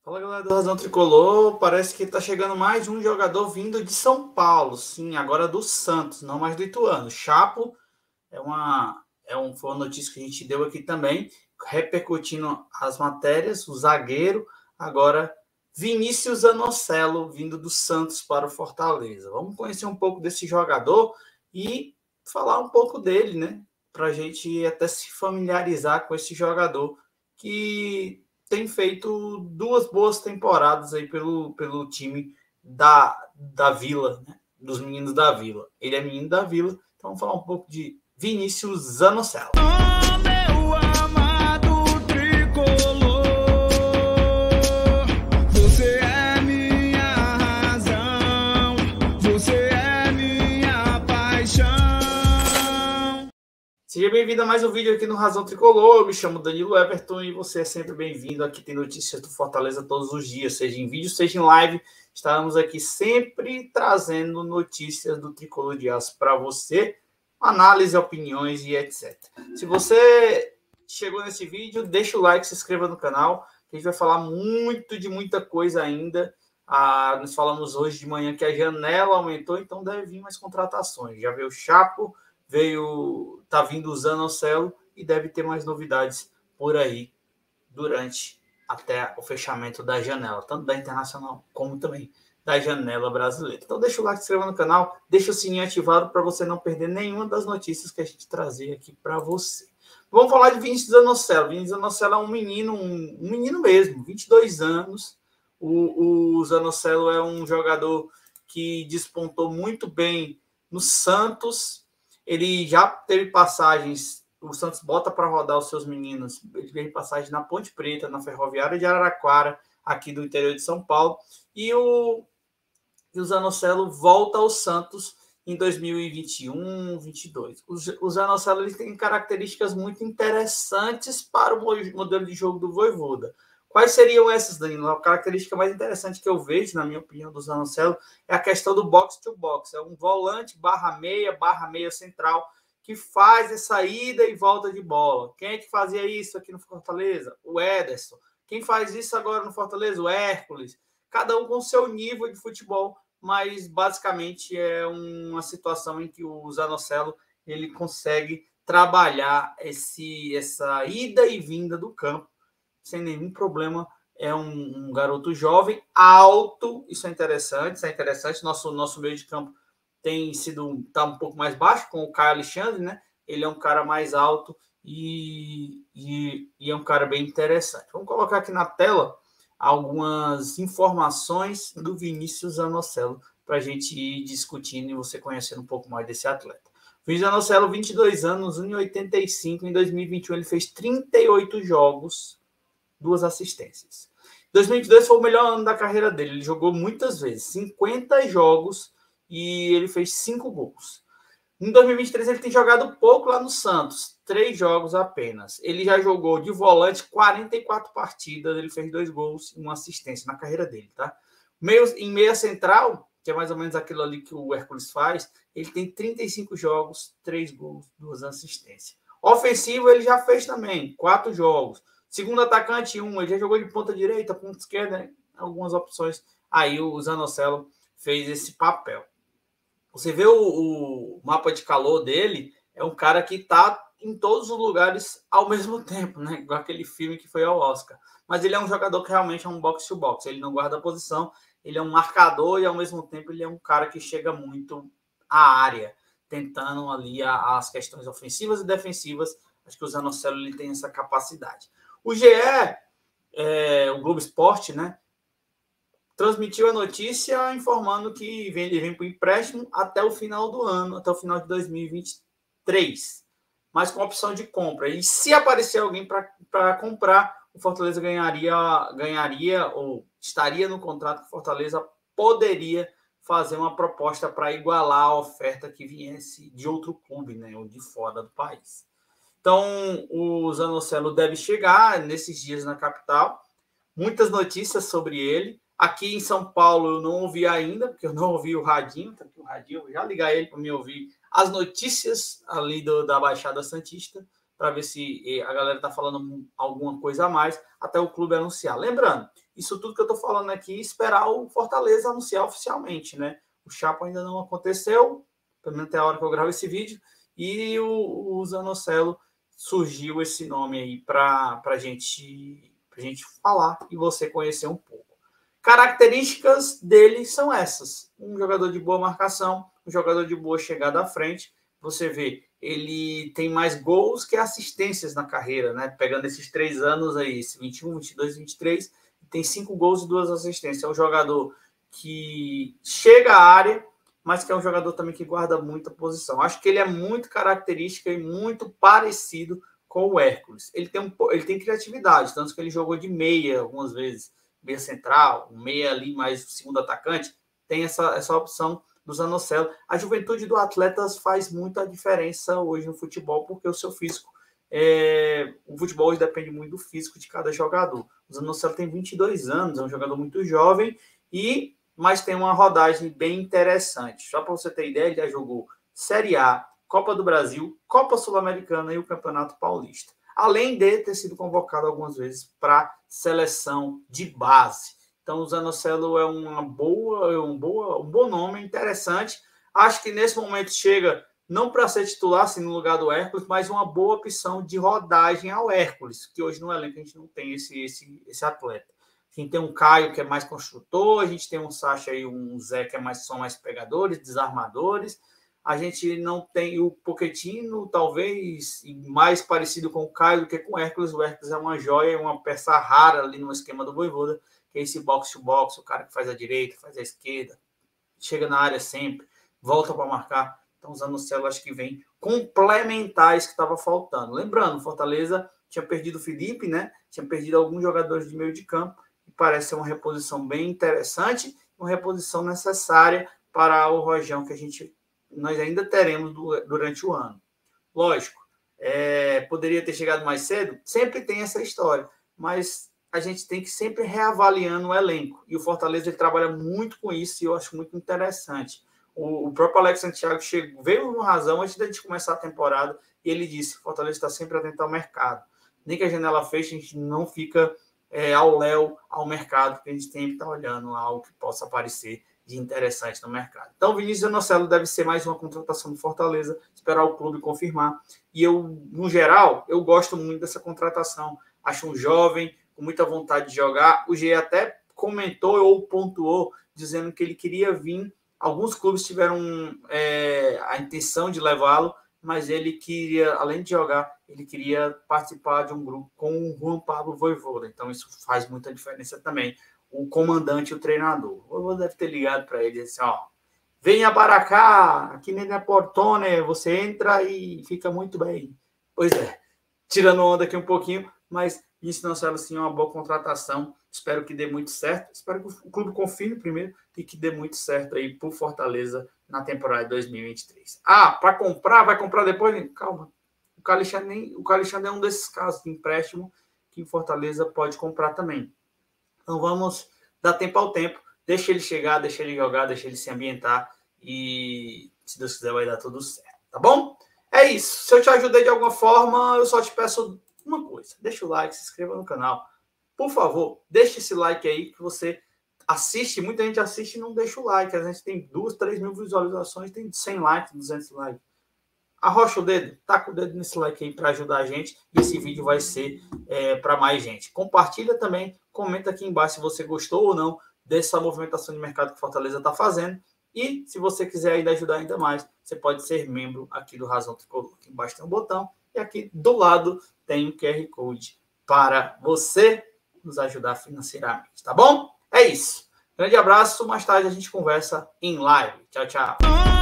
Fala, galera do Razão Tricolor. Parece que tá chegando mais um jogador vindo de São Paulo. Sim, agora do Santos, não mais do Ituano. Chapo foi uma notícia que a gente deu aqui também, repercutindo as matérias. O zagueiro, agora Vinícius Anocelo, vindo do Santos para o Fortaleza. Vamos conhecer um pouco desse jogador e falar um pouco dele, né? Para a gente até se familiarizar com esse jogador que tem feito duas boas temporadas aí pelo time da Vila, né? Dos meninos da Vila. Ele é menino da Vila, então vamos falar um pouco de Vinícius Anocelo. Meu amado tricolor, você é minha razão, você é minha paixão. Seja bem-vindo a mais um vídeo aqui no Razão Tricolor. Eu me chamo Danilo Everton e você é sempre bem-vindo. Aqui tem notícias do Fortaleza todos os dias, seja em vídeo, seja em live. Estamos aqui sempre trazendo notícias do Tricolor de Aço para você, análise, opiniões e etc. Se você chegou nesse vídeo, deixa o like, se inscreva no canal, que a gente vai falar de muita coisa ainda. Nós falamos hoje de manhã que a janela aumentou, então deve vir mais contratações. Já veio o Chapo, tá vindo o Zanocelo e deve ter mais novidades por aí durante até o fechamento da janela, tanto da Internacional como também da janela brasileira. Então deixa o like, se inscreva no canal, deixa o sininho ativado para você não perder nenhuma das notícias que a gente trazer aqui para você. Vamos falar de Vinícius Zanocelo. Vinícius Zanocelo é um menino mesmo, 22 anos. O Zanocelo é um jogador que despontou muito bem no Santos. Ele já teve passagens, o Santos bota para rodar os seus meninos. Ele teve passagem na Ponte Preta, na Ferroviária de Araraquara, aqui do interior de São Paulo. E o Zanocelo volta ao Santos em 2021, 22. O Zanocelo ele tem características muito interessantes para o modelo de jogo do Vojvoda. Quais seriam essas, Danilo? A característica mais interessante que eu vejo, na minha opinião, do Zanocelo é a questão do box-to-box. É um volante /meia central, que faz essa ida e volta de bola. Quem é que fazia isso aqui no Fortaleza? O Ederson. Quem faz isso agora no Fortaleza? O Hércules. Cada um com seu nível de futebol, mas basicamente é uma situação em que o Zanocelo ele consegue trabalhar essa ida e vinda do campo sem nenhum problema. É um garoto jovem, alto, isso é interessante. Nosso meio de campo tá um pouco mais baixo com o Caio Alexandre, né? Ele é um cara mais alto e é um cara bem interessante. Vamos colocar aqui na tela algumas informações do Vinícius Zanocelo para a gente ir discutindo e você conhecendo um pouco mais desse atleta. Vinícius Zanocelo, 22 anos, 1,85. Em 2021 ele fez 38 jogos, 2 assistências. 2022 foi o melhor ano da carreira dele. Ele jogou muitas vezes, 50 jogos e ele fez 5 gols. Em 2023 ele tem jogado pouco lá no Santos, 3 jogos apenas. Ele já jogou de volante 44 partidas, ele fez 2 gols e 1 assistência na carreira dele, tá? Em meia central, que é mais ou menos aquilo ali que o Hércules faz, ele tem 35 jogos, 3 gols, 2 assistências. Ofensivo ele já fez também, 4 jogos. Segundo atacante, 1. Ele já jogou de ponta direita, ponta esquerda, né? Algumas opções. Aí o Zanocelo fez esse papel. Você vê o mapa de calor dele, é um cara que está em todos os lugares ao mesmo tempo, né? Igual aquele filme que foi ao Oscar. Mas ele é um jogador que realmente é um box-to-box. Ele não guarda a posição, ele é um marcador e ao mesmo tempo ele é um cara que chega muito à área, tentando ali as questões ofensivas e defensivas. Acho que o Zanocelo ele tem essa capacidade. O GE, o Globo Esporte, né, transmitiu a notícia informando que ele vem para o empréstimo até o final do ano, até o final de 2023, mas com opção de compra. E se aparecer alguém para comprar, o Fortaleza ganharia ou estaria no contrato que o Fortaleza poderia fazer uma proposta para igualar a oferta que viesse de outro clube, né, ou de fora do país. Então, o Zanocelo deve chegar nesses dias na capital. Muitas notícias sobre ele. Aqui em São Paulo eu não ouvi ainda, porque eu não ouvi o radinho. Eu vou já ligar ele para me ouvir as notícias ali da Baixada Santista. para ver se a galera está falando alguma coisa a mais, até o clube anunciar. Lembrando, isso tudo que eu estou falando aqui, esperar o Fortaleza anunciar oficialmente, né? O Chapo ainda não aconteceu, pelo menos até a hora que eu gravo esse vídeo, e o Zanocelo surgiu esse nome aí para a gente falar e você conhecer um pouco. Características dele são essas: um jogador de boa marcação, um jogador de boa chegada à frente. Você vê, ele tem mais gols que assistências na carreira, né? Pegando esses 3 anos aí, esse 21, 22, 23, tem 5 gols e 2 assistências. É um jogador que chega à área, mas que é um jogador também que guarda muita posição. Acho que ele é muito característica e muito parecido com o Hércules. Ele tem criatividade, tanto que ele jogou de meia algumas vezes, meia central, meia ali mais segundo atacante. Tem essa opção do Zanocelo. A juventude do atleta faz muita diferença hoje no futebol, porque o seu físico, o futebol hoje depende muito do físico de cada jogador. O Zanocelo tem 22 anos, é um jogador muito jovem, mas tem uma rodagem bem interessante. Só para você ter ideia, ele já jogou Série A, Copa do Brasil, Copa Sul-Americana e o Campeonato Paulista. Além de ter sido convocado algumas vezes para seleção de base. Então, o Zanocelo é um bom nome, interessante. Acho que nesse momento chega não para ser titular, assim, no lugar do Hércules, mas uma boa opção de rodagem ao Hércules, que hoje no elenco a gente não tem esse atleta. A gente tem um Caio, que é mais construtor, a gente tem um Sacha e um Zé, que são mais pegadores, desarmadores. A gente não tem o Pochettino, talvez mais parecido com o Caio do que com o Hércules. O Hércules é uma joia, uma peça rara ali no esquema do Vojvoda, que é esse box-to-box, o cara que faz a direita, faz a esquerda, chega na área sempre, volta para marcar. Então, o Zanocelo acho que vem complementar isso que estava faltando. Lembrando, o Fortaleza tinha perdido o Felipe, né? Tinha perdido alguns jogadores de meio de campo, e parece ser uma reposição bem interessante, uma reposição necessária para o Rojão, que nós ainda teremos durante o ano. Lógico, poderia ter chegado mais cedo, sempre tem essa história, mas a gente tem que sempre reavaliando o elenco, e o Fortaleza ele trabalha muito com isso, e eu acho muito interessante. O próprio Alex Santiago veio no Razão antes da gente começar a temporada, e ele disse que o Fortaleza está sempre atento ao mercado. Nem que a janela feche, a gente não fica ao mercado, porque a gente tem que estar olhando algo que possa aparecer de interessante no mercado. Então, o Vinícius Zanocelo deve ser mais uma contratação do Fortaleza, esperar o clube confirmar. E eu, no geral, eu gosto muito dessa contratação. Acho um jovem, com muita vontade de jogar. O G até comentou ou pontuou, dizendo que ele queria vir. Alguns clubes tiveram a intenção de levá-lo, mas ele queria, além de jogar, ele queria participar de um grupo com o Juan Pablo Vojvoda. Então, isso faz muita diferença também. O comandante e o treinador. O Vojvoda deve ter ligado para ele assim, venha para cá, aqui nem na Portone, você entra e fica muito bem. Pois é, tirando onda aqui um pouquinho, mas isso não serve assim uma boa contratação. Espero que dê muito certo. Espero que o clube confirme primeiro e que dê muito certo aí para o Fortaleza na temporada de 2023. Para comprar, vai comprar depois? Calma. O Alexandre é um desses casos de empréstimo que o Fortaleza pode comprar também. Então vamos dar tempo ao tempo. Deixa ele chegar, deixa ele jogar, deixa ele se ambientar e, se Deus quiser, vai dar tudo certo. Tá bom? É isso. Se eu te ajudei de alguma forma, eu só te peço uma coisa. Deixa o like, se inscreva no canal. Por favor, deixa esse like aí que você assiste. Muita gente assiste e não deixa o like. A gente tem 2, 3 mil visualizações, tem 100 likes, 200 likes. Arrocha o dedo, taca o dedo nesse like aí para ajudar a gente. E esse vídeo vai ser para mais gente. Compartilha também, comenta aqui embaixo se você gostou ou não dessa movimentação de mercado que Fortaleza está fazendo. E se você quiser ainda ajudar ainda mais, você pode ser membro aqui do Razão Tricolor. Aqui embaixo tem um botão e aqui do lado tem um QR Code para você nos ajudar financeiramente, tá bom? É isso. Grande abraço, mais tarde a gente conversa em live. Tchau, tchau.